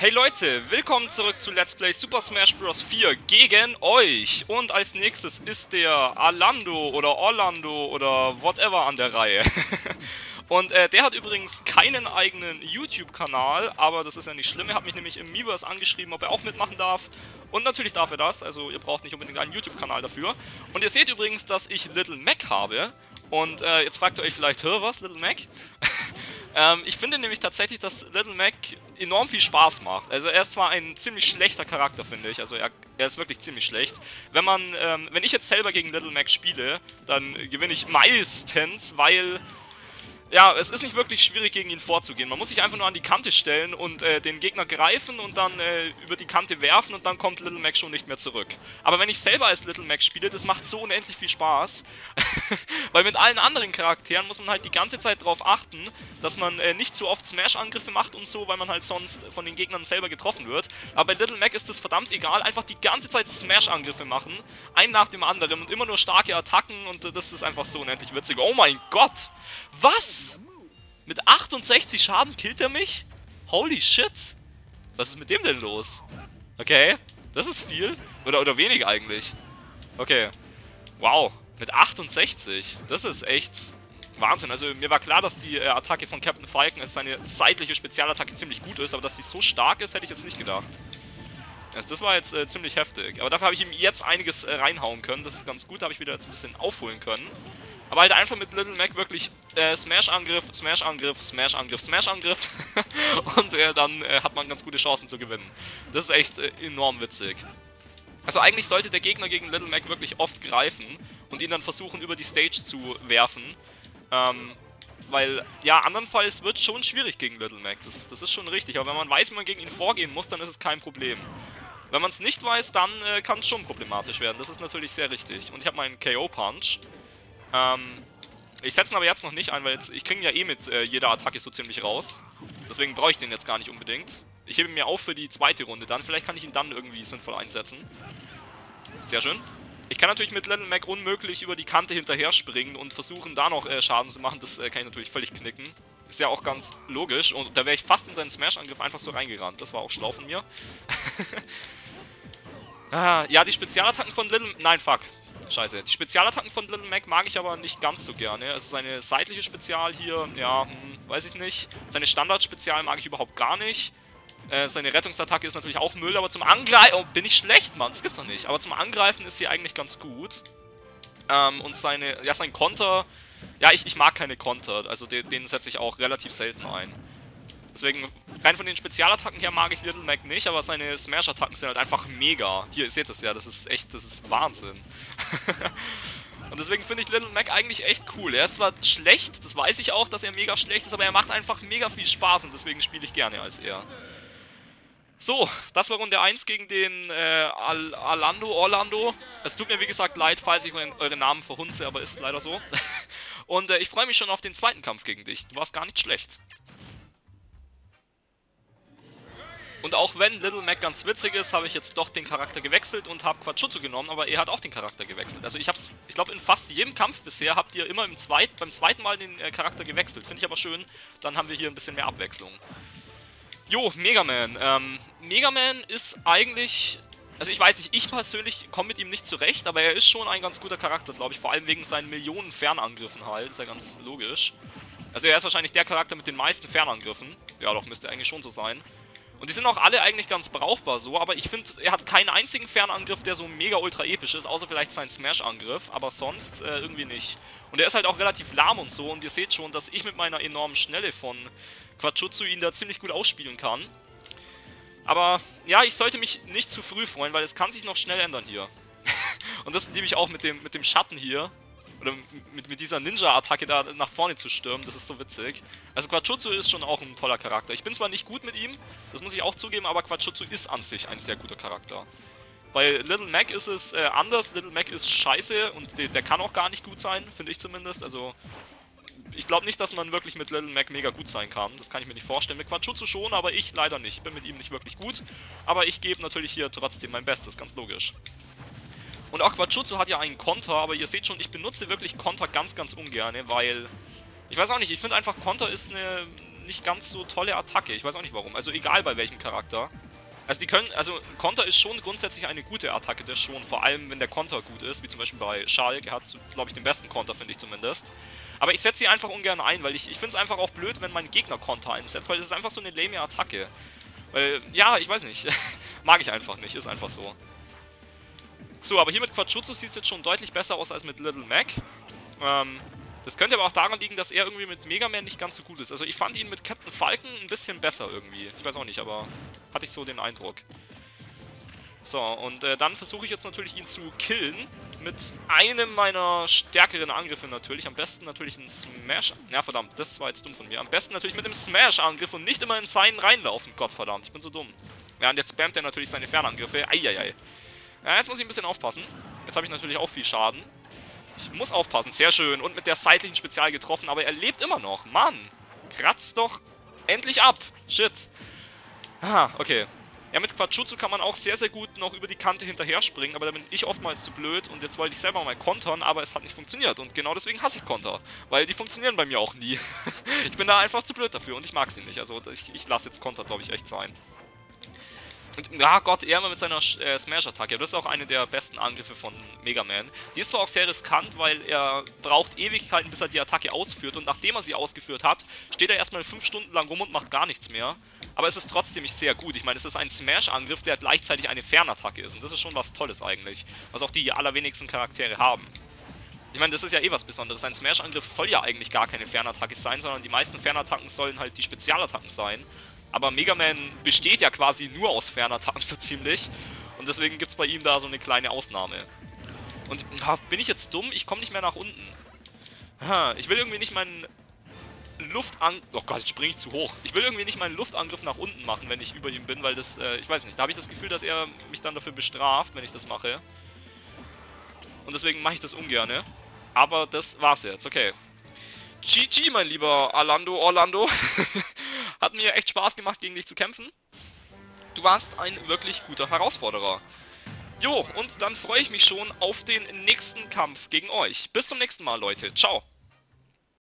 Hey Leute, willkommen zurück zu Let's Play Super Smash Bros. 4 gegen euch. Und als nächstes ist der Alando oder Orlando oder whatever an der Reihe. Und der hat übrigens keinen eigenen YouTube-Kanal, aber das ist ja nicht schlimm. Er hat mich nämlich im Miiverse angeschrieben, ob er auch mitmachen darf. Und natürlich darf er das, also ihr braucht nicht unbedingt einen YouTube-Kanal dafür. Und ihr seht übrigens, dass ich Little Mac habe. Und jetzt fragt ihr euch vielleicht, hör was, Little Mac? Ich finde nämlich tatsächlich, dass Little Mac enorm viel Spaß macht. Also er ist zwar ein ziemlich schlechter Charakter, finde ich. Also er ist wirklich ziemlich schlecht. Wenn ich jetzt selber gegen Little Mac spiele, dann gewinne ich meistens, weil... Ja, es ist nicht wirklich schwierig, gegen ihn vorzugehen. Man muss sich einfach nur an die Kante stellen und den Gegner greifen und dann über die Kante werfen und dann kommt Little Mac schon nicht mehr zurück. Aber wenn ich selber als Little Mac spiele, das macht so unendlich viel Spaß. Weil mit allen anderen Charakteren muss man halt die ganze Zeit darauf achten, dass man nicht zu oft Smash-Angriffe macht und so, weil man halt sonst von den Gegnern selber getroffen wird. Aber bei Little Mac ist das verdammt egal. Einfach die ganze Zeit Smash-Angriffe machen, einen nach dem anderen und immer nur starke Attacken und das ist einfach so unendlich witzig. Oh mein Gott! Was? Mit 68 Schaden killt er mich? Holy shit. Was ist mit dem denn los? Okay, das ist viel. Oder wenig eigentlich. Okay. Wow, mit 68. Das ist echt Wahnsinn. Also mir war klar, dass die Attacke von Captain Falcon, seine seitliche Spezialattacke, ziemlich gut ist. Aber dass sie so stark ist, hätte ich jetzt nicht gedacht. Also das war jetzt ziemlich heftig. Aber dafür habe ich ihm jetzt einiges reinhauen können. Das ist ganz gut, da habe ich wieder jetzt ein bisschen aufholen können. Aber halt einfach mit Little Mac wirklich Smash-Angriff, Smash-Angriff, Smash-Angriff, Smash-Angriff. Und dann hat man ganz gute Chancen zu gewinnen. Das ist echt enorm witzig. Also eigentlich sollte der Gegner gegen Little Mac wirklich oft greifen und ihn dann versuchen über die Stage zu werfen. Weil, ja, andernfalls wird es schon schwierig gegen Little Mac. Das ist schon richtig. Aber wenn man weiß, wie man gegen ihn vorgehen muss, dann ist es kein Problem. Wenn man es nicht weiß, dann kann es schon problematisch werden. Das ist natürlich sehr richtig. Und ich habe meinen KO-Punch. Ich setze ihn aber jetzt noch nicht ein, weil ich kriege ihn ja eh mit jeder Attacke so ziemlich raus. Deswegen brauche ich den jetzt gar nicht unbedingt. Ich hebe ihn mir auf für die zweite Runde dann. Vielleicht kann ich ihn dann irgendwie sinnvoll einsetzen. Sehr schön. Ich kann natürlich mit Little Mac unmöglich über die Kante hinterher springen und versuchen da noch Schaden zu machen. Das kann ich natürlich völlig knicken. Ist ja auch ganz logisch. Und da wäre ich fast in seinen Smash-Angriff einfach so reingerannt. Das war auch schlau von mir. Ja, die Spezialattacken von Little... Nein, fuck. Scheiße. Die Spezialattacken von Little Mac mag ich aber nicht ganz so gerne. Also seine seitliche Spezial hier, ja, weiß ich nicht. Seine Standard-Spezial mag ich überhaupt gar nicht. Seine Rettungsattacke ist natürlich auch Müll, aber zum Angreifen... Oh, bin ich schlecht, Mann. Das gibt's doch nicht. Aber zum Angreifen ist sie eigentlich ganz gut. Und sein Konter... Ja, ich mag keine Konter. Also den setze ich auch relativ selten ein. Deswegen, rein von den Spezialattacken her mag ich Little Mac nicht, aber seine Smash-Attacken sind halt einfach mega. Hier, ihr seht das ja, das ist Wahnsinn. Und deswegen finde ich Little Mac eigentlich echt cool. Er ist zwar schlecht, das weiß ich auch, dass er mega schlecht ist, aber er macht einfach mega viel Spaß und deswegen spiele ich gerne als er. So, das war Runde 1 gegen den Orlando. Es tut mir wie gesagt leid, falls ich eure Namen verhunze, aber ist leider so. Und ich freue mich schon auf den zweiten Kampf gegen dich. Du warst gar nicht schlecht. Und auch wenn Little Mac ganz witzig ist, habe ich jetzt doch den Charakter gewechselt und habe Quatschutzu genommen, aber er hat auch den Charakter gewechselt. Also ich glaube in fast jedem Kampf bisher habt ihr immer beim zweiten Mal den Charakter gewechselt. Finde ich aber schön, dann haben wir hier ein bisschen mehr Abwechslung. Jo, Mega Man. Mega Man ist eigentlich... Also ich weiß nicht, ich persönlich komme mit ihm nicht zurecht, aber er ist schon ein ganz guter Charakter, glaube ich. Vor allem wegen seinen Millionen Fernangriffen halt, ist ja ganz logisch. Also er ist wahrscheinlich der Charakter mit den meisten Fernangriffen. Ja doch, müsste eigentlich schon so sein. Und die sind auch alle eigentlich ganz brauchbar so, aber ich finde, er hat keinen einzigen Fernangriff, der so mega ultra episch ist, außer vielleicht sein Smash-Angriff, aber sonst irgendwie nicht. Und er ist halt auch relativ lahm und so, und ihr seht schon, dass ich mit meiner enormen Schnelle von Quatschutzu ihn da ziemlich gut ausspielen kann. Aber ja, ich sollte mich nicht zu früh freuen, weil es kann sich noch schnell ändern hier. Und das liebe ich auch mit dem Schatten hier. Oder mit dieser Ninja-Attacke da nach vorne zu stürmen, das ist so witzig. Also Quatschutzu ist schon auch ein toller Charakter. Ich bin zwar nicht gut mit ihm, das muss ich auch zugeben, aber Quatschutzu ist an sich ein sehr guter Charakter. Bei Little Mac ist es anders. Little Mac ist scheiße und der kann auch gar nicht gut sein, finde ich zumindest. Also ich glaube nicht, dass man wirklich mit Little Mac mega gut sein kann. Das kann ich mir nicht vorstellen. Mit Quatschutzu schon, aber ich leider nicht. Ich bin mit ihm nicht wirklich gut. Aber ich gebe natürlich hier trotzdem mein Bestes, ganz logisch. Und auch Quatschutzu hat ja einen Konter, aber ihr seht schon, ich benutze wirklich Konter ganz, ganz ungern, weil... Ich weiß auch nicht, ich finde einfach, Konter ist eine nicht ganz so tolle Attacke. Ich weiß auch nicht warum. Also egal bei welchem Charakter. Also die können, also Konter ist schon grundsätzlich eine gute Attacke, das schon. Vor allem, wenn der Konter gut ist, wie zum Beispiel bei Schalk. Er hat, glaube ich, den besten Konter, finde ich zumindest. Aber ich setze sie einfach ungern ein, weil ich finde es einfach auch blöd, wenn mein Gegner Konter einsetzt, weil das ist einfach so eine lame Attacke. Weil, ja, ich weiß nicht. Mag ich einfach nicht, ist einfach so. So, aber hier mit Quajutsu sieht es jetzt schon deutlich besser aus als mit Little Mac. Das könnte aber auch daran liegen, dass er irgendwie mit Mega Man nicht ganz so gut ist. Also ich fand ihn mit Captain Falcon ein bisschen besser irgendwie. Ich weiß auch nicht, aber hatte ich so den Eindruck. So, und dann versuche ich jetzt natürlich ihn zu killen. Mit einem meiner stärkeren Angriffe natürlich. Am besten natürlich ein Smash... Ja, verdammt, das war jetzt dumm von mir. Am besten natürlich mit dem Smash-Angriff und nicht immer in seinen reinlaufen. Gottverdammt, ich bin so dumm. Ja, und jetzt spammt er natürlich seine Fernangriffe. Eieiei. Ja, jetzt muss ich ein bisschen aufpassen. Jetzt habe ich natürlich auch viel Schaden. Ich muss aufpassen, sehr schön. Und mit der seitlichen Spezial getroffen, aber er lebt immer noch. Mann, kratzt doch endlich ab. Shit. Ah, okay. Ja, mit Quajutsu kann man auch sehr, sehr gut noch über die Kante hinterher springen, aber da bin ich oftmals zu blöd und jetzt wollte ich selber mal kontern, aber es hat nicht funktioniert und genau deswegen hasse ich Konter, weil die funktionieren bei mir auch nie. Ich bin da einfach zu blöd dafür und ich mag sie nicht, also ich lasse jetzt Konter, glaube ich, echt sein. Und, ja Gott, er immer mit seiner Smash-Attacke. Das ist auch eine der besten Angriffe von Mega Man. Die ist zwar auch sehr riskant, weil er braucht Ewigkeiten, bis er die Attacke ausführt. Und nachdem er sie ausgeführt hat, steht er erstmal 5 Stunden lang rum und macht gar nichts mehr. Aber es ist trotzdem sehr gut. Ich meine, es ist ein Smash-Angriff, der gleichzeitig eine Fernattacke ist. Und das ist schon was Tolles eigentlich. Was auch die allerwenigsten Charaktere haben. Ich meine, das ist ja eh was Besonderes. Ein Smash-Angriff soll ja eigentlich gar keine Fernattacke sein, sondern die meisten Fernattacken sollen halt die Spezialattacken sein. Aber Mega Man besteht ja quasi nur aus Fernattacken so ziemlich. Und deswegen gibt es bei ihm da so eine kleine Ausnahme. Und bin ich jetzt dumm? Ich komme nicht mehr nach unten. Ich will irgendwie nicht meinen Luftangriff... Oh Gott, jetzt springe ich zu hoch. Ich will irgendwie nicht meinen Luftangriff nach unten machen, wenn ich über ihm bin, weil das... ich weiß nicht, da habe ich das Gefühl, dass er mich dann dafür bestraft, wenn ich das mache. Und deswegen mache ich das ungern. Aber das war's jetzt, okay. GG, mein lieber Orlando. Hat mir echt Spaß gemacht, gegen dich zu kämpfen. Du warst ein wirklich guter Herausforderer. Jo, und dann freue ich mich schon auf den nächsten Kampf gegen euch. Bis zum nächsten Mal, Leute. Ciao.